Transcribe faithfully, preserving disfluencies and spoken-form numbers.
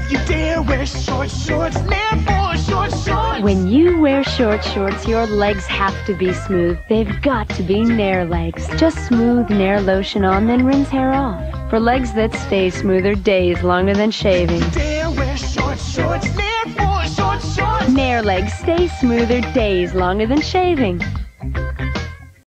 you dare wear short shorts, Nair for short shorts. When you wear short shorts, your legs have to be smooth. They've got to be Nair legs. Just smooth Nair lotion on, then rinse hair off. For legs that stay smoother days longer than shaving. Dare wear short shorts, Nair for short shorts. Nair legs stay smoother days longer than shaving.